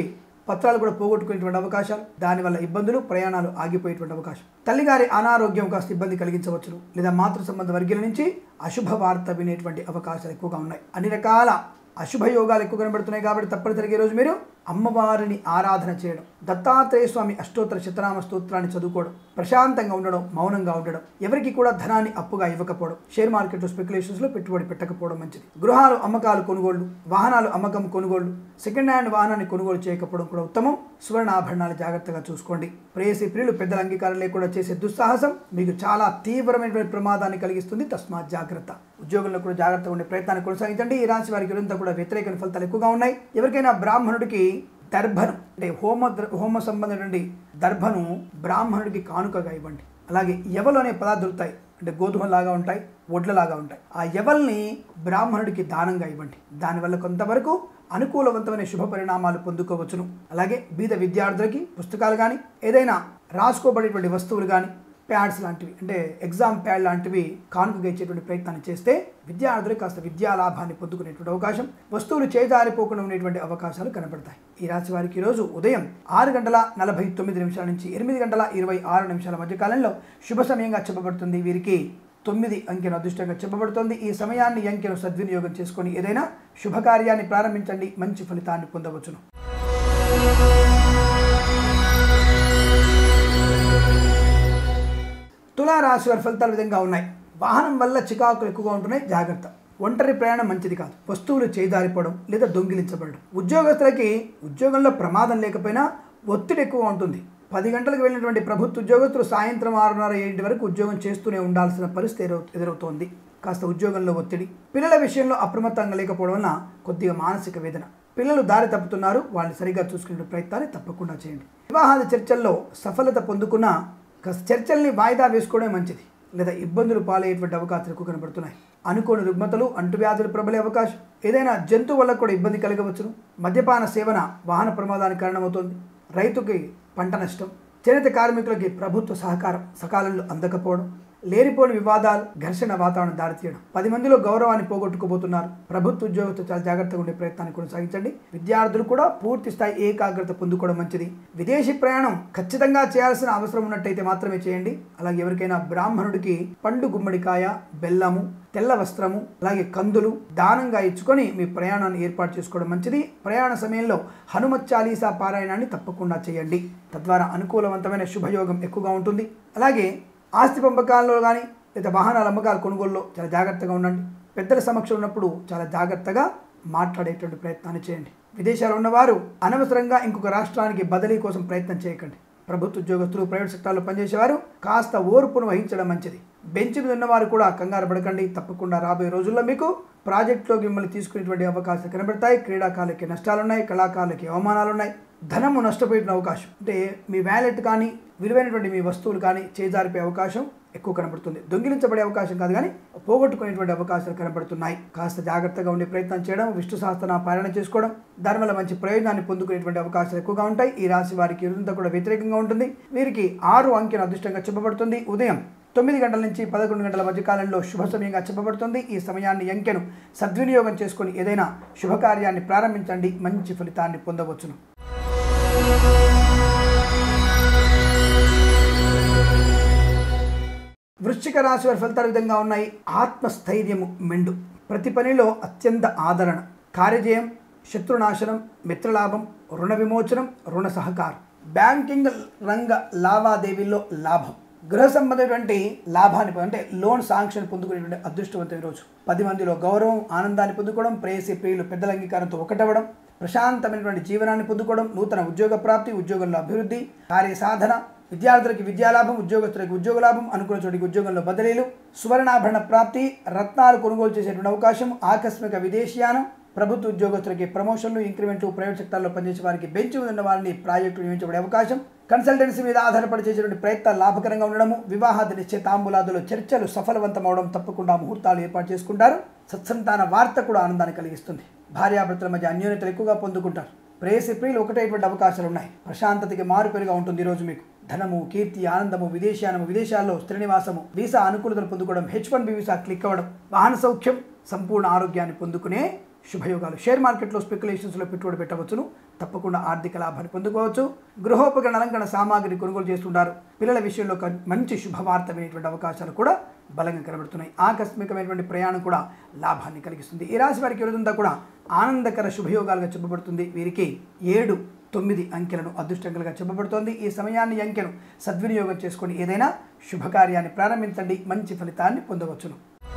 పత్రాలు కూడా పోగొట్టుకునేటువంటి అవకాశాలు, దానివల్ల ఇబ్బందులు, ప్రయాణాలు ఆగిపోయేటువంటి అవకాశం. తల్లిగారి అనారోగ్యం కాస్త ఇబ్బంది కలిగించవచ్చును, లేదా మాతృ సంబంధ వర్గీయుల నుంచి అశుభ వార్త వినేటువంటి అవకాశాలు ఎక్కువగా ఉన్నాయి. అన్ని రకాల అశుభ యోగాలు ఎక్కువ కనబడుతున్నాయి కాబట్టి తప్పనిసరిగా ఈరోజు మీరు అమ్మవారిని ఆరాధన చేయడం, దత్తాత్రేయ స్వామి అష్టోత్తర శతనామ స్తోత్రాన్ని చదువుకోవడం, ప్రశాంతంగా ఉండడం, మౌనంగా ఉండడం, ఎవరికి కూడా ధనాన్ని అప్పుగా ఇవ్వకపోవడం, షేర్ మార్కెట్లో స్పెక్యులేషన్స్లో పెట్టుబడి పెట్టకపోవడం మంచిది. గృహాలు అమ్మకాలు కొనుగోళ్లు, వాహనాలు అమ్మకం కొనుగోళ్లు, సెకండ్ హ్యాండ్ వాహనాన్ని కొనుగోలు చేయకపోవడం కూడా ఉత్తమం. సువర్ణ ఆభరణాలు జాగ్రత్తగా చూసుకోండి. ప్రేయసి ప్రియులు పెద్దల అంగీకారం లేకుండా చేసే దుస్సాహసం మీకు చాలా తీవ్రమైనటువంటి ప్రమాదాన్ని కలిగిస్తుంది. తస్మాత్ జాగ్రత్త. ఉద్యోగంలో కూడా జాగ్రత్తగా ఉండే ప్రయత్నాన్ని కొనసాగించండి. ఈ రాశి వారికి ఇదంతా కూడా వ్యతిరేక ఫలితాలు ఎక్కువగా ఉన్నాయి. ఎవరికైనా బ్రాహ్మణుడికి దర్భను అంటే హోమ హోమ సంబంధమైనటువంటి దర్భను బ్రాహ్మణుడికి కానుకగా ఇవ్వండి. అలాగే ఎవలు అనే పదార్థాలు దొరుకుతాయి, అంటే గోధుమలాగా ఉంటాయి, వడ్లలాగా ఉంటాయి. ఆ ఎవల్ని బ్రాహ్మణుడికి దానంగా ఇవ్వండి. దానివల్ల కొంతవరకు అనుకూలవంతమైన శుభ పరిణామాలు పొందుకోవచ్చును. అలాగే బీద విద్యార్థులకి పుస్తకాలు కానీ, ఏదైనా రాసుకోబడేటువంటి వస్తువులు కానీ, ప్యాడ్స్ లాంటివి అంటే ఎగ్జామ్ ప్యాడ్ లాంటివి కానుకగా ఇచ్చేటువంటి ప్రయత్నాన్ని చేస్తే విద్యార్థులకు కాస్త విద్యా లాభాన్ని పొందుకునేటువంటి అవకాశం, వస్తువులు చేజారిపోకుండా ఉండేటువంటి అవకాశాలు కనబడతాయి. ఈ రాశి వారికి ఈరోజు ఉదయం ఆరు గంటల నలభై తొమ్మిది నిమిషాల నుంచి ఎనిమిది గంటల ఇరవై ఆరు నిమిషాల మధ్య కాలంలో శుభ సమయంగా చెప్పబడుతుంది. వీరికి తొమ్మిది అంకెను అదృష్టంగా చెప్పబడుతుంది. ఈ సమయాన్ని అంకెను సద్వినియోగం చేసుకొని ఏదైనా శుభకార్యాన్ని ప్రారంభించండి, మంచి ఫలితాన్ని పొందవచ్చును. తులారాశి వారి ఫలితాలు విధంగా ఉన్నాయి. వాహనం వల్ల చికాకులు ఎక్కువగా ఉంటున్నాయి, జాగ్రత్త. ఒంటరి ప్రయాణం మంచిది కాదు. వస్తువులు చేదారిపోవడం లేదా దొంగిలించబడడం. ఉద్యోగస్తులకి ఉద్యోగంలో ప్రమాదం లేకపోయినా ఒత్తిడి ఎక్కువ ఉంటుంది. పది గంటలకు వెళ్ళినటువంటి ప్రభుత్వ ఉద్యోగస్తులు సాయంత్రం ఆరున్నర ఏడింటి వరకు ఉద్యోగం చేస్తూనే ఉండాల్సిన పరిస్థితి ఎదురవుతోంది. కాస్త ఉద్యోగంలో ఒత్తిడి, పిల్లల విషయంలో అప్రమత్తంగా లేకపోవడం వలన కొద్దిగా మానసిక వేదన. పిల్లలు దారి తప్పుతున్నారు, వాళ్ళని సరిగ్గా చూసుకునే ప్రయత్నాన్ని తప్పకుండా చేయండి. వివాహాది చర్చల్లో సఫలత పొందుకున్న చర్చల్ని వాయిదా వేసుకోవడం మంచిది, లేదా ఇబ్బందులు పాలయ్యేటువంటి అవకాశాలు ఎక్కువ కనబడుతున్నాయి. అనుకోని రుగ్మతలు, అంటువ్యాధులు ప్రబలే అవకాశం, ఏదైనా జంతువు వల్ల కూడా ఇబ్బంది కలగవచ్చును. మద్యపాన సేవన వాహన ప్రమాదానికి కారణమవుతుంది. రైతుకి పంట నష్టం, చేనేత కార్మికులకి ప్రభుత్వ సహకారం సకాలంలో అందకపోవడం, లేనిపోని వివాదాలు, ఘర్షణ వాతావరణం దారితీయడం, పది మందిలో గౌరవాన్ని పోగొట్టుకుపోతున్నారు. ప్రభుత్వ ఉద్యోగులతో చాలా జాగ్రత్తగా ఉండే ప్రయత్నాన్ని కొనసాగించండి. విద్యార్థులు కూడా పూర్తి స్థాయి ఏకాగ్రత పొందుకోవడం మంచిది. విదేశీ ప్రయాణం ఖచ్చితంగా చేయాల్సిన అవసరం ఉన్నట్టయితే మాత్రమే చేయండి. అలాగే ఎవరికైనా బ్రాహ్మణుడికి పండు గుమ్మడికాయ, బెల్లము, తెల్ల వస్త్రము, అలాగే కందులు దానంగా ఇచ్చుకొని మీ ప్రయాణాన్ని ఏర్పాటు చేసుకోవడం మంచిది. ప్రయాణ సమయంలో హనుమత్ చాలీసా పారాయణాన్ని తప్పకుండా చేయండి. తద్వారా అనుకూలవంతమైన శుభయోగం ఎక్కువగా ఉంటుంది. అలాగే ఆస్తి పంపకాల్లో కానీ లేదా వాహనాల అమ్మకాల కొనుగోలులో చాలా జాగ్రత్తగా ఉండండి. పెద్దల సమక్షం ఉన్నప్పుడు చాలా జాగ్రత్తగా మాట్లాడేటువంటి ప్రయత్నాన్ని చేయండి. విదేశాల్లో ఉన్నవారు అనవసరంగా ఇంకొక రాష్ట్రానికి బదిలీ కోసం ప్రయత్నం చేయకండి. ప్రభుత్వ ఉద్యోగస్తులు, ప్రైవేట్ సెక్టార్లో పనిచేసేవారు కాస్త ఓర్పును వహించడం మంచిది. బెంచ్ మీద ఉన్నవారు కూడా కంగారు పడకండి. తప్పకుండా రాబోయే రోజుల్లో మీకు ప్రాజెక్టులోకి మిమ్మల్ని తీసుకునేటువంటి అవకాశాలు కనబడతాయి. క్రీడాకారులకి నష్టాలున్నాయి, కళాకారులకి అవమానాలున్నాయి, ధనము నష్టపోయిన అవకాశం, అంటే మీ వ్యాలెట్ కానీ విలువైనటువంటి మీ వస్తువులు కానీ చేజారిపోయే అవకాశం ఎక్కువ కనబడుతుంది. దొంగిలించబడే అవకాశం కాదు కానీ పోగొట్టుకునేటువంటి అవకాశాలు కనబడుతున్నాయి. కాస్త జాగ్రత్తగా ఉండే ప్రయత్నం చేయడం, విష్ణు సహస్రనామ పారాయణ చేసుకోవడం, దానివల్ల మంచి ప్రయోజనాన్ని పొందుకునేటువంటి అవకాశాలు ఎక్కువగా ఉంటాయి. ఈ రాశి వారికి ఇదంతా కూడా వ్యతిరేకంగా ఉంటుంది. వీరికి ఆరు అంకెను అదృష్టంగా చెప్పబడుతుంది. ఉదయం తొమ్మిది గంటల నుంచి పదకొండు గంటల మధ్య కాలంలో శుభ సమయంగా చెప్పబడుతుంది. ఈ సమయాన్ని అంకెను సద్వినియోగం చేసుకొని ఏదైనా శుభకార్యాన్ని ప్రారంభించండి, మంచి ఫలితాన్ని పొందవచ్చును. వృశ్చిక రాశి వారి ఫలితాలు విధంగా ఉన్నాయి. ఆత్మస్థైర్యము మెండు, ప్రతి పనిలో అత్యంత ఆదరణ, కార్యజయం, శత్రునాశనం, మిత్రలాభం, రుణ విమోచనం, రుణ సహకారం, బ్యాంకింగ్ రంగ లావాదేవీల్లో లాభం, గృహ సంబంధమైనటువంటి లాభాన్ని అంటే లోన్ శాంక్షన్ పొందుకునేటువంటి అదృష్టవంతమైన రోజు. పది మందిలో గౌరవం, ఆనందాన్ని పొందుకోవడం, ప్రేయసి ప్రియులు పెద్దల అంగీకారంతో ఒకటవ్వడం, ప్రశాంతమైనటువంటి జీవనాన్ని పొందుకోవడం, నూతన ఉద్యోగ ప్రాప్తి, ఉద్యోగంలో అభివృద్ధి, కార్య సాధన, విద్యార్థులకి విద్యాలాభం, ఉద్యోగస్తులకి ఉద్యోగ లాభం, అనుకున్న చోటికి ఉద్యోగంలో బదిలీలు, సువర్ణాభరణ ప్రాప్తి, రత్నాలు కొనుగోలు చేసేటువంటి అవకాశం, ఆకస్మిక విదేశీయానం, ప్రభుత్వ ఉద్యోగస్తులకి ప్రమోషన్లు, ఇంక్రిమెంట్లు, ప్రైవేట్ సెక్టార్లో పనిచేసే వారికి బెంచ్ మీద ఉన్న వారిని ప్రాజెక్టు నియమించబడే అవకాశం, కన్సల్టెన్సీ మీద ఆధారపడి చేసేటువంటి ప్రయత్నాలు లాభకరంగా ఉండడము, వివాహాది నిశ్చయితాంబులాదులో చర్చలు సఫలవంతమవడం, తప్పకుండా ముహూర్తాలు ఏర్పాటు చేసుకుంటారు. సత్సంతాన వార్త కూడా ఆనందాన్ని కలిగిస్తుంది. భార్యాభర్తల మధ్య అన్యోన్యతలు ఎక్కువగా పొందుకుంటారు. ప్రేయసి ప్రియులు ఒకటేటువంటి అవకాశాలు ఉన్నాయి. ప్రశాంతతకి మారుపేరుగా ఉంటుంది ఈరోజు మీకు. ధనము, కీర్తి, ఆనందము, విదేశానము, విదేశాల్లో స్థిర నివాసము, వీసా అనుకూలతలు పొందుకోవడం, H one B visa click అవ్వడం, వాహన సౌఖ్యం, సంపూర్ణ ఆరోగ్యాన్ని పొందుకునే శుభయోగాలు. షేర్ మార్కెట్లో స్పెక్యులేషన్స్లో పెట్టుబడి పెట్టవచ్చును, తప్పకుండా ఆర్థిక లాభాన్ని పొందుకోవచ్చు. గృహోపకరణ అలంకరణ సామాగ్రి కొనుగోలు చేస్తుంటారు. పిల్లల విషయంలో మంచి శుభవార్త వినేటువంటి అవకాశాలు కూడా బలంగా కనబడుతున్నాయి. ఆకస్మికమైనటువంటి ప్రయాణం కూడా లాభాన్ని కలిగిస్తుంది. ఈ రాశి వారికి రోజంతా కూడా ఆనందకర శుభయోగాలుగా చెప్పబడుతుంది. వీరికి ఏడు తొమ్మిది అంకెలను అదృష్టంగా చెప్పబడుతోంది. ఈ సమయాన్ని అంకెను సద్వినియోగం చేసుకొని ఏదైనా శుభకార్యాన్ని ప్రారంభించండి, మంచి ఫలితాన్ని పొందవచ్చును.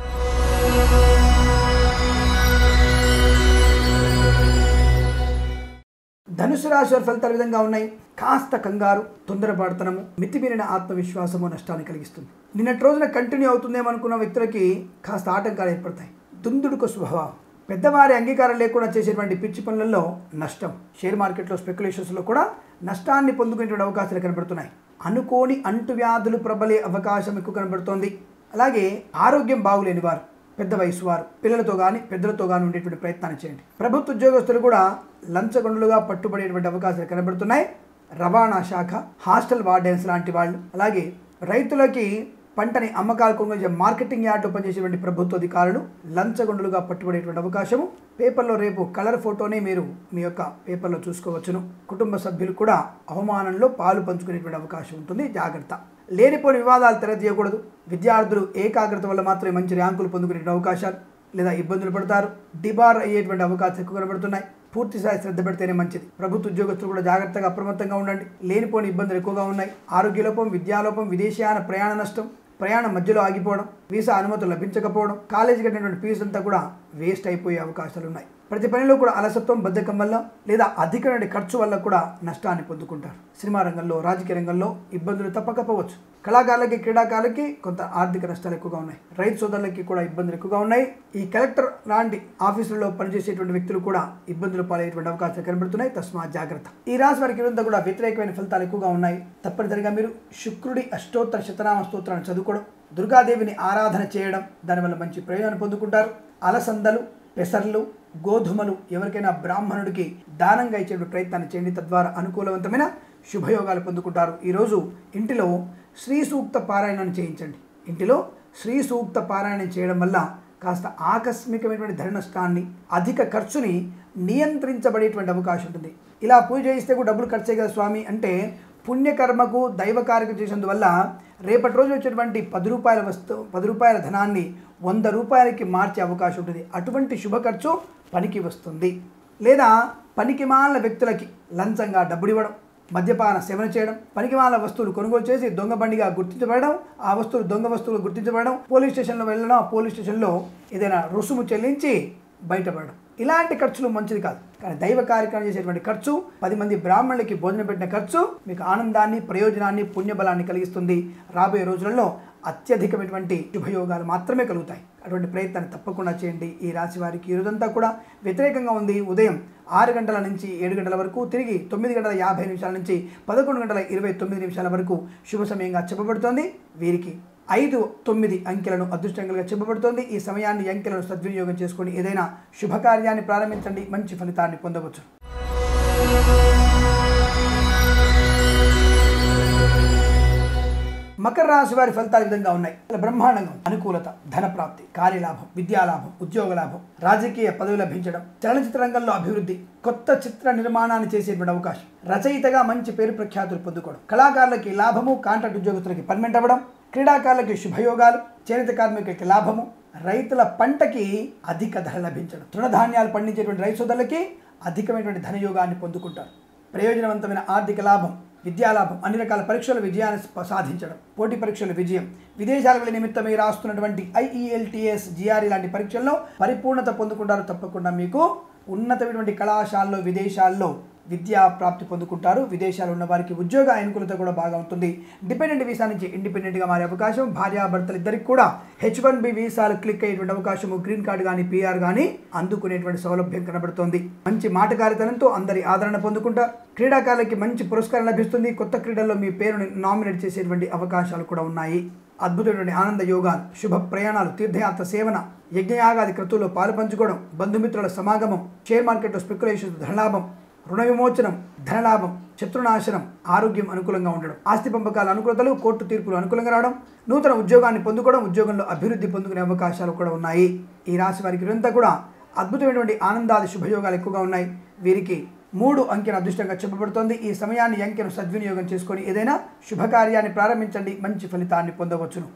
ధనుసు రాశి వారి ఫలితాలు విధంగా ఉన్నాయి. కాస్త కంగారు, తొందరపడతనము, మితిమీరిన ఆత్మవిశ్వాసము నష్టాన్ని కలిగిస్తుంది. నిన్నటి రోజున కంటిన్యూ అవుతుందేమో అనుకున్న వ్యక్తులకి కాస్త ఆటంకాలు ఏర్పడతాయి. దుందుడుకు స్వభావం, పెద్దవారి అంగీకారం లేకుండా చేసేటువంటి పిచ్చి పనులలో నష్టం. షేర్ మార్కెట్లో స్పెక్యులేషన్స్లో కూడా నష్టాన్ని పొందుకునేటువంటి అవకాశాలు కనబడుతున్నాయి. అనుకోని అంటువ్యాధులు ప్రబలే అవకాశం ఎక్కువ కనబడుతోంది. అలాగే ఆరోగ్యం బాగులేని వారు, పెద్ద వయసు వారు పిల్లలతో కానీ పెద్దలతో కానీ ఉండేటువంటి ప్రయత్నాన్ని చేయండి. ప్రభుత్వ ఉద్యోగస్తులు కూడా లంచగొండలుగా పట్టుబడేటువంటి అవకాశాలు కనబడుతున్నాయి. రవాణా శాఖ, హాస్టల్ వార్డెన్స్ లాంటి వాళ్ళు, అలాగే రైతులకి పంటని అమ్మకాలు కొనుగోలు మార్కెటింగ్ యార్డు పనిచేసేటువంటి ప్రభుత్వ అధికారులు లంచగొండలుగా పట్టుబడేటువంటి అవకాశము. పేపర్లో రేపు కలర్ ఫోటోని మీరు మీ యొక్క పేపర్లో చూసుకోవచ్చును. కుటుంబ సభ్యులు కూడా అవమానంలో పాలు పంచుకునేటువంటి అవకాశం ఉంటుంది, జాగ్రత్త. లేనిపోని వివాదాలు తెరదీయకూడదు. విద్యార్థులు ఏకాగ్రత వల్ల మాత్రమే మంచి ర్యాంకులు పొందుకునే అవకాశాలు లేదా ఇబ్బందులు పడతారు. డిబార్ అయ్యేటువంటి అవకాశాలు ఎక్కువ కనబడుతున్నాయి. పూర్తి స్థాయి శ్రద్ధ పెడితేనే మంచిది. ప్రభుత్వ ఉద్యోగస్తులు కూడా జాగ్రత్తగా అప్రమత్తంగా ఉండండి. లేనిపోని ఇబ్బందులు ఎక్కువగా ఉన్నాయి. ఆరోగ్యలోపం, విద్యాలోపం, విదేశీయాన ప్రయాణ నష్టం, ప్రయాణం మధ్యలో ఆగిపోవడం, వీసా అనుమతులు లభించకపోవడం, కాలేజీ కట్టినటువంటి ఫీజు అంతా కూడా వేస్ట్ అయిపోయే అవకాశాలు ఉన్నాయి. ప్రతి పనిలో కూడా అలసత్వం, బద్ధకం వల్ల లేదా అధికమైన ఖర్చు వల్ల కూడా నష్టాన్ని పొందుకుంటారు. సినిమా రంగంలో, రాజకీయ రంగంలో ఇబ్బందులు తప్పకపోవచ్చు. కళాకారులకి, క్రీడాకారులకి కొంత ఆర్థిక నష్టాలు ఎక్కువగా ఉన్నాయి. రైతు సోదరులకి కూడా ఇబ్బందులు ఎక్కువగా ఉన్నాయి. ఈ కలెక్టర్ లాంటి ఆఫీసులలో పనిచేసేటువంటి వ్యక్తులు కూడా ఇబ్బందులు పాలయ్యేటువంటి అవకాశాలు కనబడుతున్నాయి. తస్మాత్ జాగ్రత్త. ఈ రాశి వారికి ఇదంతా కూడా వ్యతిరేకమైన ఫలితాలు ఎక్కువగా ఉన్నాయి. తప్పనిసరిగా మీరు శుక్రుడి అష్టోత్తర శతనామ స్తోత్రాన్ని చదువుకోవడం, దుర్గాదేవిని ఆరాధన చేయడం, దానివల్ల మంచి ప్రయోజనం పొందుకుంటారు. అలసందలు, పెసర్లు, గోధుమలు ఎవరికైనా బ్రాహ్మణుడికి దానంగా ఇచ్చే ప్రయత్నాన్ని చేయండి. తద్వారా అనుకూలవంతమైన శుభయోగాలు పొందుకుంటారు. ఈరోజు ఇంటిలో శ్రీ సూక్త పారాయణాన్ని చేయించండి. ఇంటిలో శ్రీ సూక్త పారాయణం చేయడం వల్ల కాస్త ఆకస్మికమైనటువంటి ధన నష్టాన్ని, అధిక ఖర్చుని నియంత్రించబడేటువంటి అవకాశం ఉంటుంది. ఇలా పూజ చేయిస్తే కూడా డబ్బులు ఖర్చే కదా స్వామి అంటే, పుణ్యకర్మకు దైవ కార్యక్రమం చేసేందువల్ల రేపటి రోజు వచ్చేటువంటి పది రూపాయల వస్తువు పది రూపాయల ధనాన్ని వంద రూపాయలకి మార్చే అవకాశం ఉంటుంది. అటువంటి శుభ ఖర్చు పనికి వస్తుంది. లేదా పనికిమాలిన వ్యక్తులకి లంచంగా డబ్బులు ఇవ్వడం, మద్యపాన సేవన చేయడం, పనికిమాలిన వస్తువులు కొనుగోలు చేసి దొంగ బండిగా గుర్తించబడడం, ఆ వస్తువులు దొంగ వస్తువులు గుర్తించబడడం, పోలీస్ స్టేషన్లో వెళ్ళడం, ఆ పోలీస్ స్టేషన్లో ఏదైనా రుసుము చెల్లించి బయటపడడం, ఇలాంటి ఖర్చులు మంచిది కాదు. కానీ దైవ కార్యక్రమం చేసేటువంటి ఖర్చు, పది మంది బ్రాహ్మణులకి భోజనం పెట్టిన ఖర్చు మీకు ఆనందాన్ని, ప్రయోజనాన్ని, పుణ్యబలాన్ని కలిగిస్తుంది. రాబోయే రోజులలో అత్యధికమైనటువంటి శుభయోగాలు మాత్రమే కలుగుతాయి. అటువంటి ప్రయత్నాన్ని తప్పకుండా చేయండి. ఈ రాశి వారికి ఈ రోజంతా కూడా వ్యతిరేకంగా ఉంది. ఉదయం ఆరు గంటల నుంచి ఏడు గంటల వరకు, తిరిగి తొమ్మిది గంటల యాభై నిమిషాల నుంచి పదకొండు గంటల ఇరవై తొమ్మిది నిమిషాల వరకు శుభ సమయంగా చెప్పబడుతోంది. వీరికి ఐదు తొమ్మిది అంకెలను అదృష్టంగా చెప్పబడుతోంది. ఈ సమయాన్ని, అంకెలను సద్వినియోగం చేసుకొని ఏదైనా శుభకార్యాన్ని ప్రారంభించండి, మంచి ఫలితాన్ని పొందవచ్చు. మకర రాశి వారి ఫలితాలు విధంగా ఉన్నాయి. బ్రహ్మాండంగా అనుకూలత, ధనప్రాప్తి, కార్యలాభం, విద్యాలాభం, ఉద్యోగ లాభం, రాజకీయ పదవి లభించడం, చలనచిత్ర రంగంలో అభివృద్ధి, కొత్త చిత్ర నిర్మాణాన్ని చేసేటువంటి అవకాశం, రచయితగా మంచి పేరు ప్రఖ్యాతులు పొందుకోవడం, కళాకారులకి లాభము, కాంట్రాక్ట్ ఉద్యోగస్తులకి పర్మనెంట్ అవ్వడం, క్రీడాకారులకి శుభయోగాలు, చేనేత కార్మికులకి లాభము, రైతుల పంటకి అధిక ధర లభించడం, తృణధాన్యాలు పండించేటువంటి రైతు సోదరులకి అధికమైనటువంటి ధనయోగాన్ని పొందుకుంటారు. ప్రయోజనవంతమైన ఆర్థిక లాభం, విద్యాలాభం, అన్ని రకాల పరీక్షల విజయాన్ని సాధించడం, పోటీ పరీక్షల విజయం, విదేశాల వెళ్ళే నిమిత్తమై రాస్తున్నటువంటి ఐఈఎల్టీఎస్, జిఆర్ఈ లాంటి పరీక్షల్లో పరిపూర్ణత పొందుకుంటారు. తప్పకుండా మీకు ఉన్నతమైనటువంటి కళాశాలలో, విదేశాల్లో విద్యా ప్రాప్తి పొందుకుంటారు. విదేశాలు ఉన్న వారికి ఉద్యోగ అనుకూలత కూడా బాగా ఉంటుంది. డిపెండెంట్ వీసా నుంచి ఇండిపెండెంట్గా మారే అవకాశం, భార్యాభర్తలు ఇద్దరికి కూడా హెచ్ వన్ బి వీసాలు క్లిక్ అయ్యేటువంటి అవకాశము, గ్రీన్ కార్డు కానీ పీఆర్ కానీ అందుకునేటువంటి సౌలభ్యం కనబడుతోంది. మంచి మాటకారితనంతో అందరి ఆదరణ పొందుకుంటారు. క్రీడాకారులకి మంచి పురస్కారం లభిస్తుంది. కొత్త క్రీడల్లో మీ పేరుని నామినేట్ చేసేటువంటి అవకాశాలు కూడా ఉన్నాయి. అద్భుతమైనటువంటి ఆనంద యోగాలు, శుభ ప్రయాణాలు, తీర్థయాత్ర సేవన, యజ్ఞయాగాది క్రతువుల్లో పాలు పంచుకోవడం, బంధుమిత్రుల సమాగమం, షేర్ మార్కెట్లో స్పెక్యులేషన్, ధనలాభం, రుణ విమోచనం, ధనలాభం, శత్రునాశనం, ఆరోగ్యం అనుకూలంగా ఉండడం, ఆస్తి పంపకాల అనుకూలతలు, కోర్టు తీర్పులు అనుకూలంగా రావడం, నూతన ఉద్యోగాన్ని పొందుకోవడం, ఉద్యోగంలో అభివృద్ధి పొందుకునే అవకాశాలు కూడా ఉన్నాయి. ఈ రాశి వారికి ఇదంతా కూడా అద్భుతమైనటువంటి ఆనందాది శుభయోగాలు ఎక్కువగా ఉన్నాయి. వీరికి మూడు అంకెను అదృష్టంగా చెప్పబడుతోంది. ఈ సమయాన్ని అంకెను సద్వినియోగం చేసుకొని ఏదైనా శుభకార్యాన్ని ప్రారంభించండి, మంచి ఫలితాన్ని పొందవచ్చును.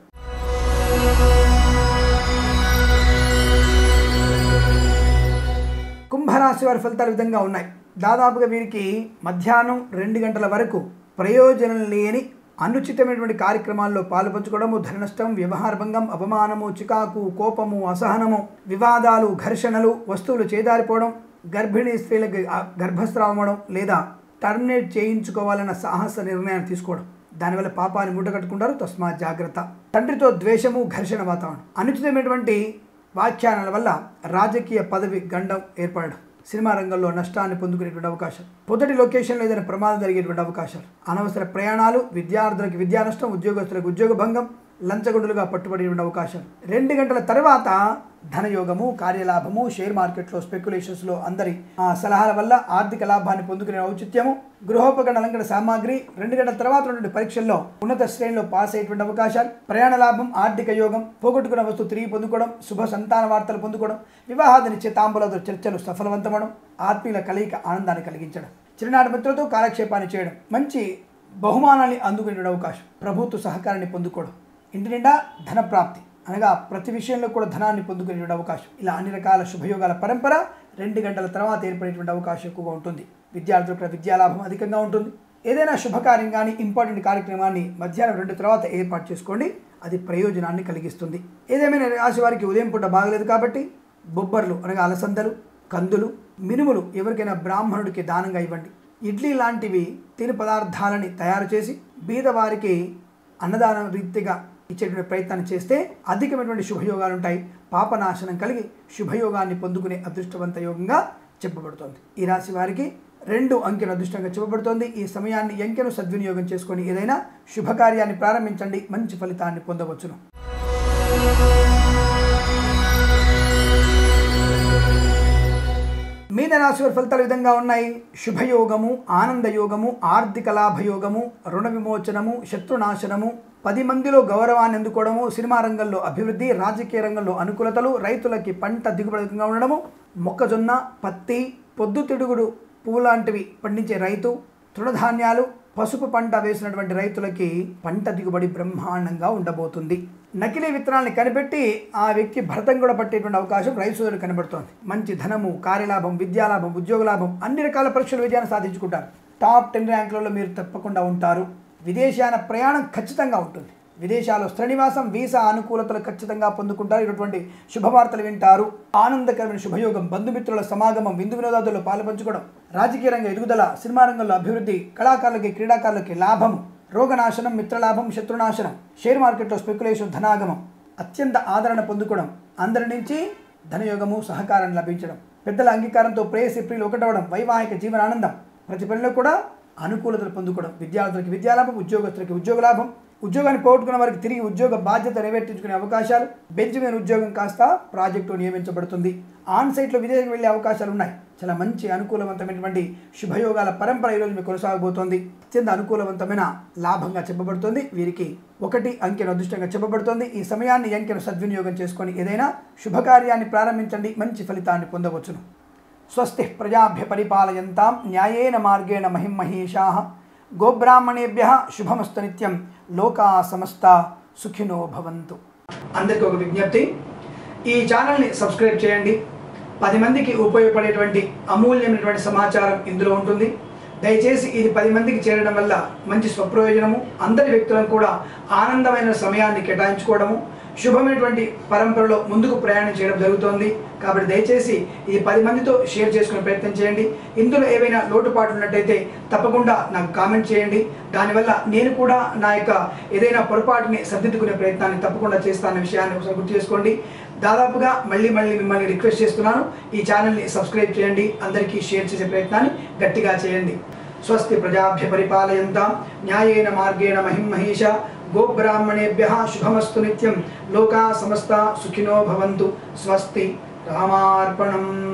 కుంభరాశి వారి ఫలితాలు విధంగా ఉన్నాయి. దాదాపుగా వీరికి మధ్యాహ్నం రెండు గంటల వరకు ప్రయోజనం లేని అనుచితమైనటువంటి కార్యక్రమాల్లో పాలుపంచుకోవడము, ధన నష్టం, వ్యవహార భంగం, అవమానము, చికాకు, కోపము, అసహనము, వివాదాలు, ఘర్షణలు, వస్తువులు చేదారిపోవడం, గర్భిణీ స్త్రీలకు గర్భస్రావం అవడం లేదా టర్మినేట్ చేయించుకోవాలన్న సాహస నిర్ణయాన్ని తీసుకోవడం, దానివల్ల పాపాన్ని మూటగట్టుకుంటారు. తస్మాత్ జాగ్రత్త. తండ్రితో ద్వేషము, ఘర్షణ వాతావరణం, అనుచితమైనటువంటి వ్యాఖ్యానాల వల్ల రాజకీయ పదవి గండం ఏర్పడడం, సినిమా రంగంలో నష్టాన్ని పొందుకునేటువంటి అవకాశం, పొదటి లొకేషన్లో ఏదైనా ప్రమాదం జరిగేటువంటి అవకాశాలు, అనవసర ప్రయాణాలు, విద్యార్థులకు విద్యా నష్టం, ఉద్యోగస్తులకు ఉద్యోగ భంగం, లంచగొండులుగా పట్టుబడేటువంటి అవకాశం. రెండు గంటల తర్వాత ధనయోగము, కార్యలాభము, షేర్ మార్కెట్లో స్పెక్యులేషన్స్లో అందరి సలహాల వల్ల ఆర్థిక లాభాన్ని పొందుకునే ఔచిత్యము, గృహోపకరణ అలంకరణ సామాగ్రి, రెండు గంటల తర్వాత ఉన్నటువంటి పరీక్షల్లో ఉన్నత శ్రేణిలో పాస్ అయ్యేటువంటి అవకాశాలు, ప్రయాణ లాభం, ఆర్థిక యోగం, పోగొట్టుకున్న వస్తువు తిరిగి పొందుకోవడం, శుభ సంతాన వార్తలు పొందుకోవడం, వివాహాది నిశ్చితాంబులతో చర్చలు సఫలవంతమవడం, ఆత్మీయుల కలయిక ఆనందాన్ని కలిగించడం, చిరునాటి మిత్రులతో కాలక్షేపాన్ని చేయడం, మంచి బహుమానాన్ని అందుకునే అవకాశం, ప్రభుత్వ సహకారాన్ని పొందుకోవడం, ఇంటి నిండా ధన ప్రాప్తి అనగా ప్రతి విషయంలో కూడా ధనాన్ని పొందుకునే అవకాశం. ఇలా అన్ని రకాల శుభయోగాల పరంపర రెండు గంటల తర్వాత ఏర్పడేటువంటి అవకాశం ఎక్కువగా ఉంటుంది. విద్యార్థులకు విద్యాలాభం అధికంగా ఉంటుంది. ఏదైనా శుభకార్యం కానీ ఇంపార్టెంట్ కార్యక్రమాన్ని మధ్యాహ్నం రెండు తర్వాత ఏర్పాటు చేసుకోండి, అది ప్రయోజనాన్ని కలిగిస్తుంది. ఏదేమైనా రాశి వారికి ఉదయం పూట బాగలేదు కాబట్టి బొబ్బర్లు అనగా అలసందలు, కందులు, మినుములు ఎవరికైనా బ్రాహ్మణుడికి దానంగా ఇవ్వండి. ఇడ్లీ లాంటివి తిని పదార్థాలని తయారు చేసి బీదవారికి అన్నదానం రీతిగా ఇచ్చేటువంటి ప్రయత్నాన్ని చేస్తే అధికమైనటువంటి శుభయోగాలు ఉంటాయి. పాపనాశనం కలిగి శుభయోగాన్ని పొందుకునే అదృష్టవంత యోగంగా చెప్పబడుతోంది. ఈ రాశి వారికి రెండు అంకెను అదృష్టంగా చెప్పబడుతోంది. ఈ సమయాన్ని అంకెను సద్వినియోగం చేసుకొని ఏదైనా శుభకార్యాన్ని ప్రారంభించండి, మంచి ఫలితాన్ని పొందవచ్చును. మీన రాశి వారి ఫలితాలు విధంగా ఉన్నాయి. శుభయోగము, ఆనందయోగము, ఆర్థిక లాభయోగము, రుణ విమోచనము, శత్రునాశనము, పది మందిలో గౌరవాన్ని అందుకోవడము, సినిమా రంగంలో అభివృద్ధి, రాజకీయ రంగంలో అనుకూలతలు, రైతులకి పంట దిగుబడిగా ఉండడము, మొక్కజొన్న, పత్తి, పొద్దుతిడుగుడు పువ్వు లాంటివి పండించే రైతు, తృణధాన్యాలు, పసుపు పంట వేసినటువంటి రైతులకి పంట దిగుబడి బ్రహ్మాండంగా ఉండబోతుంది. నకిలీ విత్తనాలను కనిపెట్టి ఆ వ్యక్తి భరతం కూడా పట్టేటువంటి అవకాశం రైతు సోదరులు కనబడుతోంది. మంచి ధనము, కార్యలాభం, విద్యాలాభం, ఉద్యోగ లాభం, అన్ని రకాల పరీక్షల విజయాన్ని సాధించుకుంటారు. టాప్ టెన్ ర్యాంకులలో మీరు తప్పకుండా ఉంటారు. విదేశాన ప్రయాణం ఖచ్చితంగా ఉంటుంది. విదేశాల్లో శ్రీనివాసం, వీసా అనుకూలతలు ఖచ్చితంగా పొందుకుంటారు. ఇటువంటి శుభవార్తలు వింటారు. ఆనందకరమైన శుభయోగం, బంధుమిత్రుల సమాగమం, విందు వినోదాదుల్లో పాలుపంచుకోవడం, రాజకీయ రంగ ఎదుగుదల, సినిమా రంగంలో అభివృద్ధి, కళాకారులకి క్రీడాకారులకి లాభం, రోగనాశనం, మిత్రలాభం, శత్రునాశనం, షేర్ మార్కెట్లో స్పెక్యులేషన్, ధనాగమం, అత్యంత ఆదరణ పొందుకోవడం, అందరి నుంచి ధనయోగము, సహకారం లభించడం, పెద్దల అంగీకారంతో ప్రేయసి ప్రియులు ఒకటవడం, వైవాహిక జీవనానందం, ప్రతి పనిలో కూడా అనుకూలతలు పొందుకోవడం, విద్యార్థులకి విద్యాలాభం, ఉద్యోగస్తులకి ఉద్యోగ లాభం, ఉద్యోగాన్ని పోగొట్టుకున్న వారికి తిరిగి ఉద్యోగ బాధ్యత నెరవేర్చుకునే అవకాశాలు, బెంచ్ మీద ఉద్యోగం కాస్త ప్రాజెక్టు నియమించబడుతుంది. ఆన్ సైట్లో విదేశం వెళ్ళే అవకాశాలు ఉన్నాయి. చాలా మంచి అనుకూలవంతమైనటువంటి శుభయోగాల పరంపర ఈరోజు మీకు కొనసాగబోతోంది. అత్యంత అనుకూలవంతమైన లాభంగా చెప్పబడుతోంది. వీరికి ఒకటి అంకెను అదృష్టంగా చెప్పబడుతోంది. ఈ సమయాన్ని అంకెను సద్వినియోగం చేసుకొని ఏదైనా శుభకార్యాన్ని ప్రారంభించండి, మంచి ఫలితాన్ని పొందవచ్చును. స్వస్తి ప్రజాభ్య పరిపాలయంతాం న్యాయేన మార్గేణ మహిమహేషాః గోబ్రాహ్మణేభ్యః శుభమస్తు నిత్యం లోకా సమస్త సుఖినో భవంతు. అందరికీ ఒక విజ్ఞప్తి, ఈ ఛానల్ని సబ్స్క్రైబ్ చేయండి. పది మందికి ఉపయోగపడేటువంటి అమూల్యమైనటువంటి సమాచారం ఇందులో ఉంటుంది. దయచేసి ఇది పది మందికి చేరడం వల్ల మంచి స్వప్రయోజనము, అందరి వ్యక్తులను కూడా ఆనందమైన సమయాన్ని కేటాయించుకోవడము, శుభమైనటువంటి పరంపరలో ముందుకు ప్రయాణం చేయడం జరుగుతోంది. కాబట్టి దయచేసి ఇది పది మందితో షేర్ చేసుకునే ప్రయత్నం చేయండి. ఇందులో ఏవైనా లోటుపాట్లు ఉన్నట్టయితే తప్పకుండా నాకు కామెంట్ చేయండి. దానివల్ల నేను కూడా నా యొక్క ఏదైనా పొరపాటుని సర్దిద్దుకునే ప్రయత్నాన్ని తప్పకుండా చేస్తానన్న విషయాన్ని ఒకసారి గుర్తు చేసుకోండి. దాదాపుగా మళ్ళీ మళ్ళీ మిమ్మల్ని రిక్వెస్ట్ చేస్తున్నాను, ఈ ఛానల్ని సబ్స్క్రైబ్ చేయండి, అందరికీ షేర్ చేసే ప్రయత్నాన్ని గట్టిగా చేయండి. స్వస్తి ప్రజాభ్య పరిపాలయంతాం న్యాయేన మార్గేణ మహిమహేష గోబ్రాహ్మణేభ్యః శుభమస్తు నిత్యం లోకా సమస్త సుఖినో భవంతు. స్వస్తి. రామార్పణం.